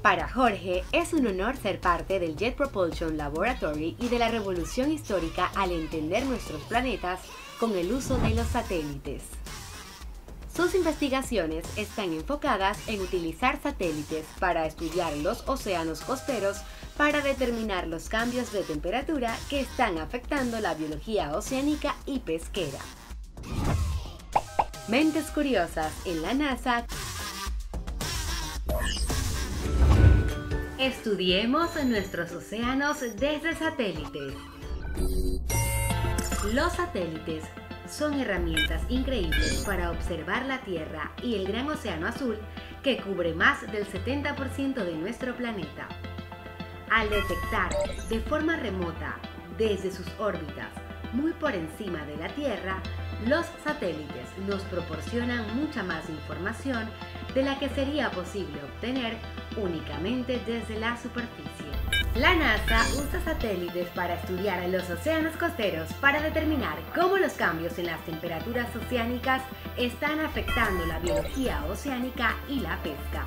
Para Jorge, es un honor ser parte del Jet Propulsion Laboratory y de la revolución histórica al entender nuestros planetas con el uso de los satélites. Sus investigaciones están enfocadas en utilizar satélites para estudiar los océanos costeros para determinar los cambios de temperatura que están afectando la biología oceánica y pesquera. Mentes curiosas en la NASA. Estudiemos nuestros océanos desde satélites. Los satélites son herramientas increíbles para observar la Tierra y el gran océano azul que cubre más del 70% de nuestro planeta. Al detectar de forma remota desde sus órbitas muy por encima de la Tierra, los satélites nos proporcionan mucha más información de la que sería posible obtener únicamente desde la superficie. La NASA usa satélites para estudiar los océanos costeros para determinar cómo los cambios en las temperaturas oceánicas están afectando la biología oceánica y la pesca.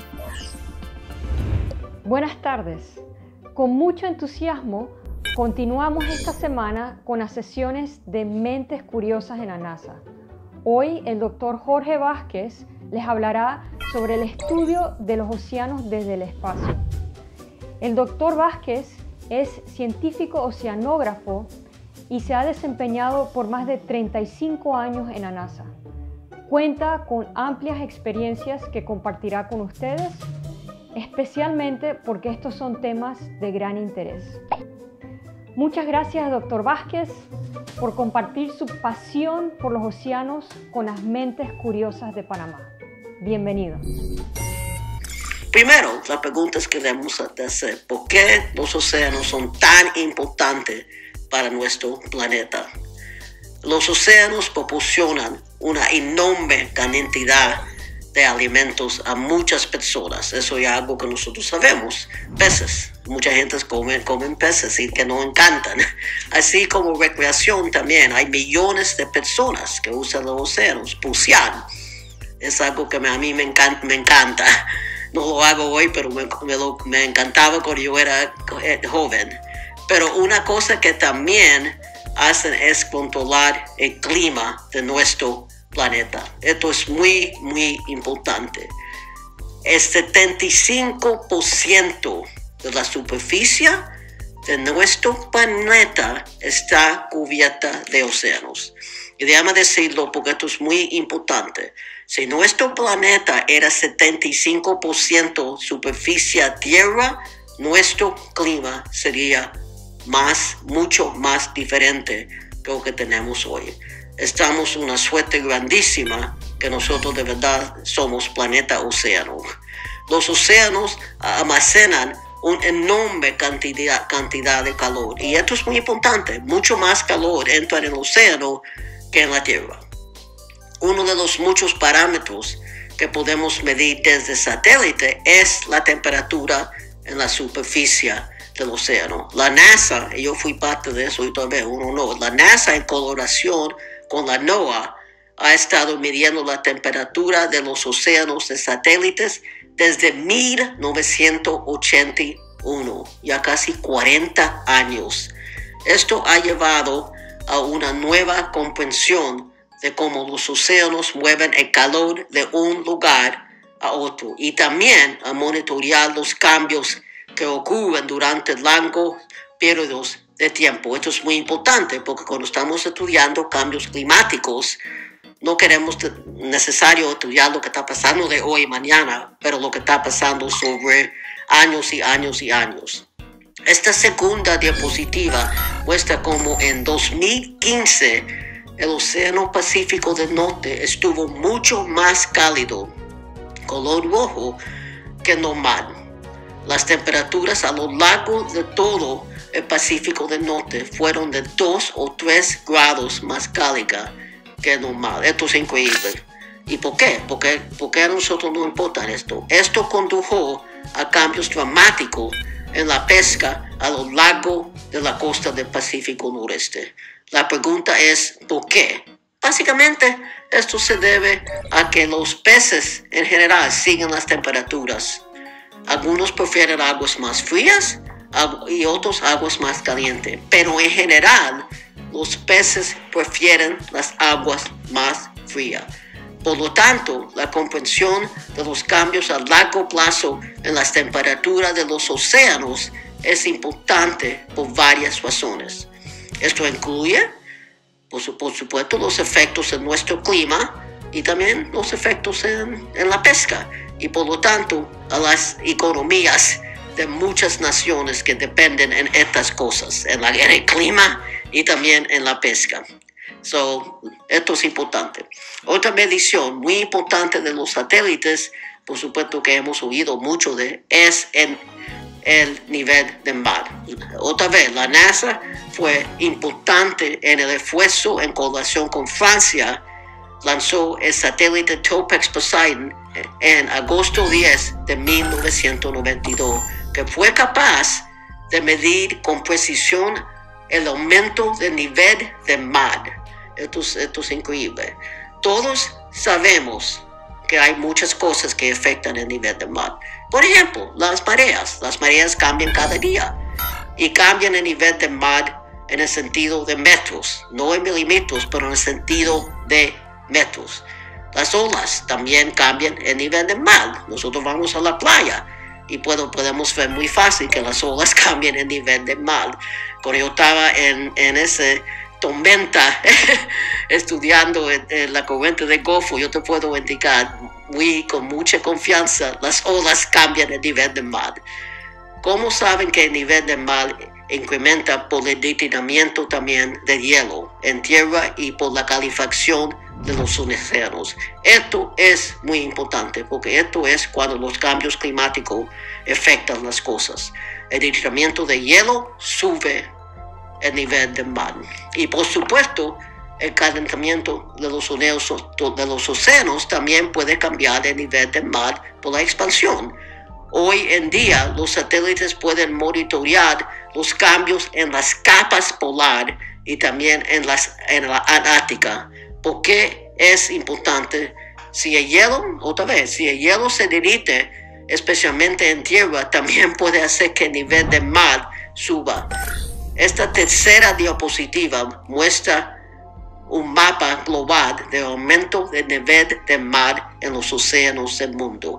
Buenas tardes. Con mucho entusiasmo continuamos esta semana con las sesiones de Mentes Curiosas en la NASA. Hoy el Dr. Jorge Vázquez les hablará sobre el estudio de los océanos desde el espacio. El Dr. Vázquez es científico oceanógrafo y se ha desempeñado por más de 35 años en la NASA. Cuenta con amplias experiencias que compartirá con ustedes, especialmente porque estos son temas de gran interés. Muchas gracias, Dr. Vázquez, por compartir su pasión por los océanos con las Mentes Curiosas de Panamá. Bienvenido. Primero, la pregunta que debemos hacer: ¿por qué los océanos son tan importantes para nuestro planeta? Los océanos proporcionan una enorme cantidad de alimentos a muchas personas. Eso es algo que nosotros sabemos. Peces. Mucha gente comen peces y que nos encantan. Así como recreación también. Hay millones de personas que usan los océanos. Bucear es algo que a mí me encanta. No lo hago hoy, pero me encantaba cuando yo era joven. Pero una cosa que también hacen es controlar el clima de nuestro planeta. Esto es muy, muy importante. El 75% de la superficie de nuestro planeta está cubierta de océanos. Y déjame decirlo porque esto es muy importante. Si nuestro planeta era 75% superficie tierra, nuestro clima sería mucho más diferente que lo que tenemos hoy. Estamos una suerte grandísima que nosotros de verdad somos planeta océano. Los océanos almacenan una enorme cantidad de calor. Y esto es muy importante. Mucho más calor entra en el océano que en la Tierra. Uno de los muchos parámetros que podemos medir desde satélite es la temperatura en la superficie del océano. La NASA, y yo fui parte de eso y todavía uno no, la NASA en colaboración con la NOAA ha estado midiendo la temperatura de los océanos de satélites desde 1981, ya casi 40 años. Esto ha llevado a una nueva comprensión de cómo los océanos mueven el calor de un lugar a otro y también a monitorear los cambios que ocurren durante largos periodos de tiempo. Esto es muy importante porque cuando estamos estudiando cambios climáticos, no queremos necesario estudiar lo que está pasando de hoy y mañana, pero lo que está pasando sobre años y años y años. Esta segunda diapositiva muestra cómo en 2015 el Océano Pacífico del Norte estuvo mucho más cálido, color rojo, que normal. Las temperaturas a lo largo de todo el Pacífico del Norte fueron de 2 o 3 grados más cálidas que normal. Esto es increíble. ¿Y por qué? ¿Por qué a nosotros no importa esto? Esto condujo a cambios dramáticos en la pesca a lo largo de la costa del Pacífico Noreste. La pregunta es ¿por qué? Básicamente, esto se debe a que los peces en general siguen las temperaturas. Algunos prefieren aguas más frías y otros aguas más calientes, pero en general los peces prefieren las aguas más frías. Por lo tanto, la comprensión de los cambios a largo plazo en las temperaturas de los océanos es importante por varias razones. Esto incluye, por supuesto, los efectos en nuestro clima y también los efectos en la pesca, y por lo tanto a las economías de muchas naciones que dependen en estas cosas, en el clima y también en la pesca. Esto es importante. Otra medición muy importante de los satélites, por supuesto que hemos oído mucho de, es en el nivel del mar. Otra vez, la NASA fue importante en el esfuerzo en colaboración con Francia. Lanzó el satélite Topex-Poseidon en agosto 10 de 1992, que fue capaz de medir con precisión el aumento del nivel del mar. Esto es increíble. Todos sabemos que hay muchas cosas que afectan el nivel del mar. Por ejemplo, las mareas. Las mareas cambian cada día y cambian el nivel del mar en el sentido de metros, no en milímetros, pero en el sentido de metros. Las olas también cambian el nivel del mar. Nosotros vamos a la playa y podemos ver muy fácil que las olas cambian el nivel del mar. Cuando yo estaba en ese tormenta estudiando en la corriente del Golfo, yo te puedo indicar con mucha confianza, las olas cambian el nivel del mar. ¿Cómo saben que el nivel del mar incrementa por el detenimiento también del hielo en tierra y por la calefacción de los océanos? Esto es muy importante porque esto es cuando los cambios climáticos afectan las cosas. El detenimiento del hielo sube el nivel del mar. Y por supuesto, el calentamiento de los océanos también puede cambiar el nivel del mar por la expansión. Hoy en día, los satélites pueden monitorear los cambios en las capas polar y también en la Antártica. ¿Por qué es importante? Si el hielo se derrite, especialmente en tierra, también puede hacer que el nivel del mar suba. Esta tercera diapositiva muestra un mapa global del aumento del nivel del mar en los océanos del mundo.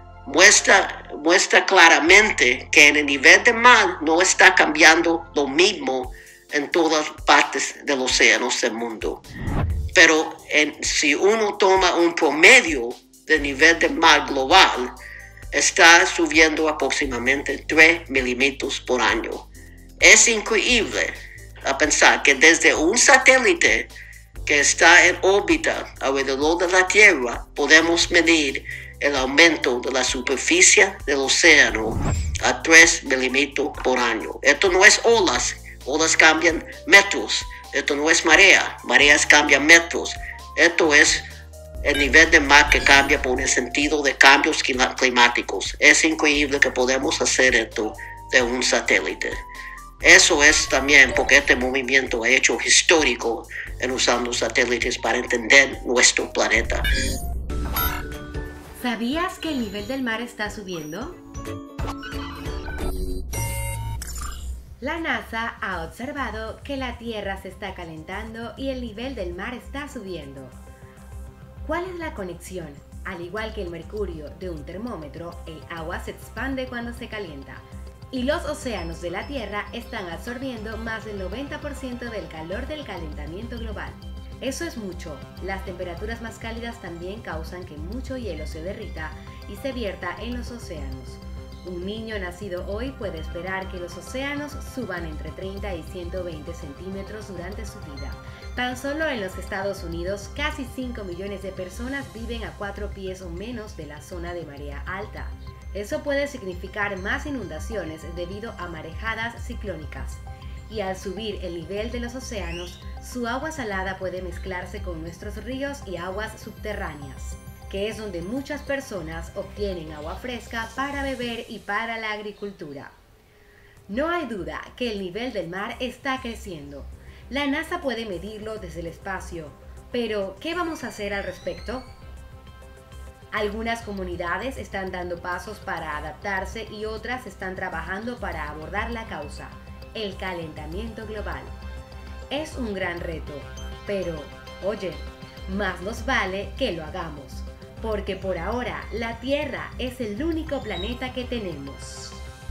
Muestra claramente que el nivel del mar no está cambiando lo mismo en todas partes de los océanos del mundo. Pero si uno toma un promedio del nivel del mar global, está subiendo aproximadamente 3 milímetros por año. Es increíble a pensar que desde un satélite que está en órbita alrededor de la Tierra podemos medir el aumento de la superficie del océano a 3 milímetros por año. Esto no es olas cambian metros. Esto no es mareas cambian metros. Esto es el nivel del mar que cambia por el sentido de cambios climáticos. Es increíble que podemos hacer esto de un satélite. Eso es también porque este movimiento ha hecho histórico en usando satélites para entender nuestro planeta. ¿Sabías que el nivel del mar está subiendo? La NASA ha observado que la Tierra se está calentando y el nivel del mar está subiendo. ¿Cuál es la conexión? Al igual que el mercurio de un termómetro, el agua se expande cuando se calienta. Y los océanos de la Tierra están absorbiendo más del 90% del calor del calentamiento global. Eso es mucho. Las temperaturas más cálidas también causan que mucho hielo se derrita y se vierta en los océanos. Un niño nacido hoy puede esperar que los océanos suban entre 30 y 120 centímetros durante su vida. Tan solo en los Estados Unidos, casi 5 millones de personas viven a 4 pies o menos de la zona de marea alta. Eso puede significar más inundaciones debido a marejadas ciclónicas. Y al subir el nivel de los océanos, su agua salada puede mezclarse con nuestros ríos y aguas subterráneas, que es donde muchas personas obtienen agua fresca para beber y para la agricultura. No hay duda que el nivel del mar está creciendo. La NASA puede medirlo desde el espacio, pero ¿qué vamos a hacer al respecto? Algunas comunidades están dando pasos para adaptarse y otras están trabajando para abordar la causa, el calentamiento global. Es un gran reto, pero, oye, más nos vale que lo hagamos, porque por ahora la Tierra es el único planeta que tenemos.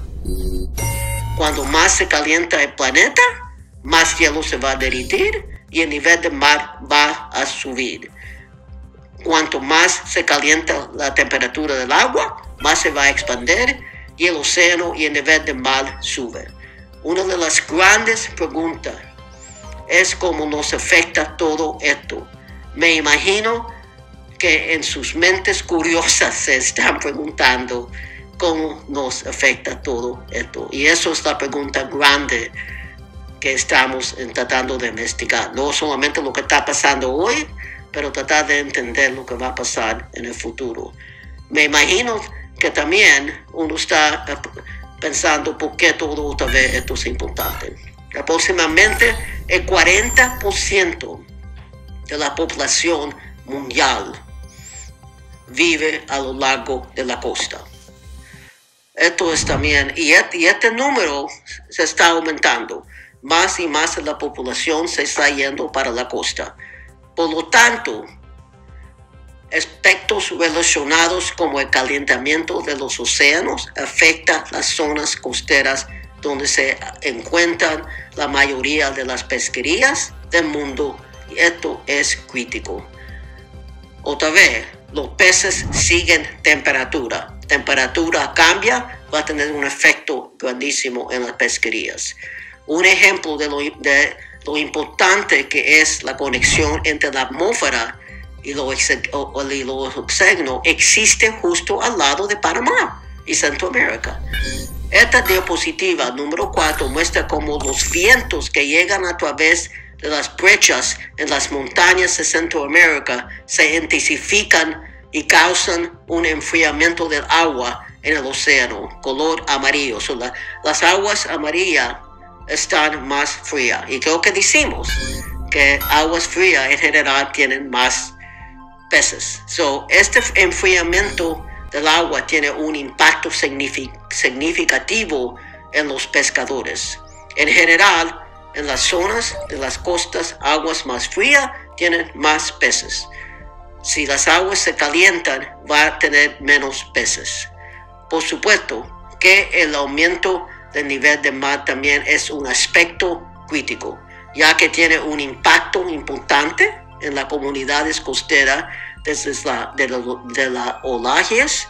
Cuando más se calienta el planeta, más hielo se va a derretir y el nivel del mar va a subir. Cuanto más se calienta la temperatura del agua, más se va a expandir y el océano y el nivel del mar sube. Una de las grandes preguntas es cómo nos afecta todo esto. Me imagino que en sus mentes curiosas se están preguntando cómo nos afecta todo esto. Y eso es la pregunta grande que estamos tratando de investigar. No solamente lo que está pasando hoy, pero tratar de entender lo que va a pasar en el futuro. Me imagino que también uno está pensando por qué todo otra vez esto es importante. Aproximadamente el 40% de la población mundial vive a lo largo de la costa. Esto es también, y este número se está aumentando. Más y más de la población se está yendo para la costa. Por lo tanto, aspectos relacionados como el calentamiento de los océanos afectan las zonas costeras donde se encuentran la mayoría de las pesquerías del mundo, y esto es crítico. Otra vez, los peces siguen temperatura. Temperatura cambia, va a tener un efecto grandísimo en las pesquerías. Un ejemplo de lo importante que es la conexión entre la atmósfera y los océanos existe justo al lado de Panamá y Centroamérica. Esta diapositiva número 4 muestra cómo los vientos que llegan a través de las brechas en las montañas de Centroamérica se intensifican y causan un enfriamiento del agua en el océano, color amarillo. Las aguas amarillas están más frías. Y creo que decimos que aguas frías en general tienen más peces. Este enfriamiento del agua tiene un impacto significativo en los pescadores. En general, en las zonas de las costas, aguas más frías tienen más peces. Si las aguas se calientan, va a tener menos peces. Por supuesto que el aumento del nivel del mar también es un aspecto crítico, ya que tiene un impacto importante en las comunidades costeras desde las olajes,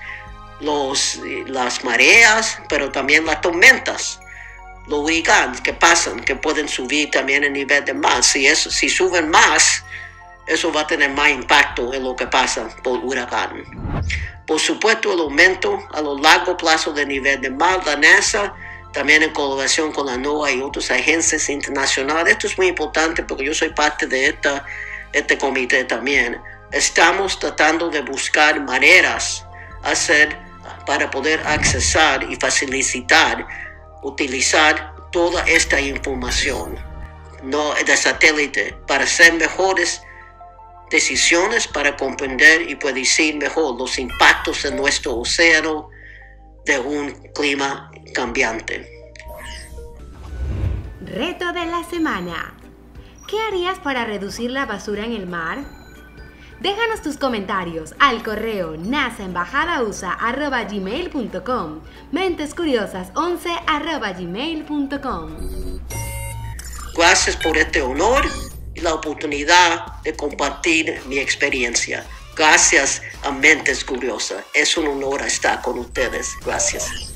las mareas, pero también las tormentas, los huracanes que pasan, que pueden subir también el nivel del mar. Si suben más, eso va a tener más impacto en lo que pasa por huracán. Por supuesto, el aumento a lo largo plazo del nivel del mar, la NASA, también en colaboración con la NOAA y otras agencias internacionales. Esto es muy importante porque yo soy parte de este comité también. Estamos tratando de buscar maneras para poder accesar y facilitar, utilizar toda esta información de satélite para hacer mejores decisiones, para comprender y predecir mejor los impactos de nuestro océano de un clima cambiante. Reto de la semana. ¿Qué harías para reducir la basura en el mar? Déjanos tus comentarios al correo nasaembajadausa@gmail.com, mentescuriosas11@gmail.com. Gracias por este honor y la oportunidad de compartir mi experiencia. Gracias a Mentes Curiosas. Es un honor estar con ustedes. Gracias.